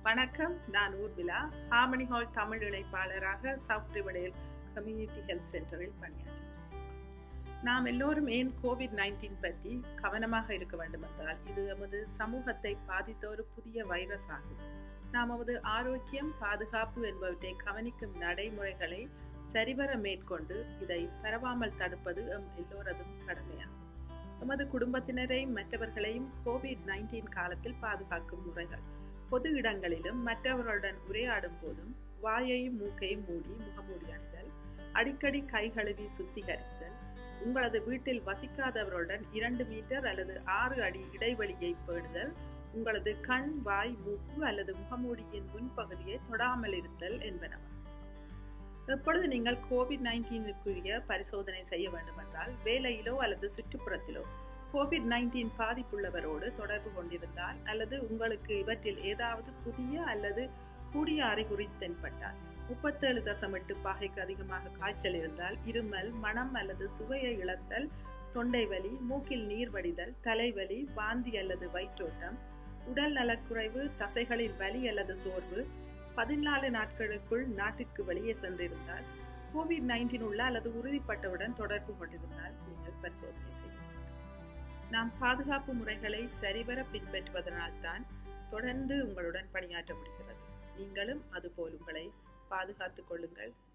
வணக்கம், நான் Urmila. Harmony Hall Tamil இணைப்பாளராக சவுத் ரிவர்டேல் கம்யூனிட்டி ஹெல்த் சென்டரில் பணியாற்றுகிறேன். நாம் எல்லோரும் ஏன் COVID-19 பற்றி கவனமாக இருக்க வேண்டும் என்றால், இது நமது சமூகத்தை பாதித்த ஒரு புதிய வைரஸ் ஆகும். நாம் நமது ஆரோக்கியம், பாதுகாப்பு என்பவற்றை கவனிக்கும் நடைமுறைகளை சரிவர மேற்கொண்டு இதை பரவாமல் தடுப்பது எல்லோரதும் கடமையாகும். நமது குடும்பத்தினரையும் மற்றவர்களையும் COVID-19 காலத்தில் பாதுகாக்கும் முறைகள்: பொது இடங்களிலும் மற்றவர்களுடன் உரையாடும் போதும் வாயையும் மூக்கையும் மூடி முகமூடி அணிதல், அடிக்கடி கை கழுவி சுத்திகரித்தல், உங்களது வீட்டில் வசிக்காதவர்களுடன் 2 மீட்டர் அல்லது 6 அடி இடைவெளியை பேணுதல், உங்களது கண், வாய், மூக்கு அல்லது முகமூடியின் முன்பகுதியை தொடாமல் இருத்தல் என்பனவா. எப்பொழுது நீங்கள் COVID-19க்குரிய பரிசோதனை செய்ய வேண்டுமென்றால், வேலையிலோ அல்லது சுற்றுப்புறத்திலோ COVID-19 பாதிப்புள்ளவரோடு தொடர்பு கொண்டிருந்தால், அல்லது உங்களுக்கு இவற்றில் ஏதாவது புதிய அல்லது கூடிய அறிகுறி தென்பட்டால், 37.8 பாகைக்கு அதிகமாக காய்ச்சல் இருந்தால், இருமல், மனம் அல்லது சுவையை இழத்தல், தொண்டை வலி, மூக்கில் நீர் வடிதல், தலைவலி, வாந்தி அல்லது வயிற்றோட்டம், உடல் நலக்குறைவு, தசைகளில் வலி அல்லது சோர்வு, 14 நாட்களுக்குள் நாட்டிற்கு வெளியே சென்றிருந்தால், COVID-19 உள்ள அல்லது உறுதிப்பட்டவுடன் தொடர்பு கொண்டிருந்தால் நீங்கள் பரிசோதனை செய்ய வேண்டும். நாம் பாதுகாப்பு முறைகளை சரிவர பின்பற்றுவதனால்தான் தொடர்ந்து உங்களுடன் பணியாற்ற முடிகிறது. நீங்களும் அதுபோல் உங்களை பாதுகாத்துக் கொள்ளுங்கள்.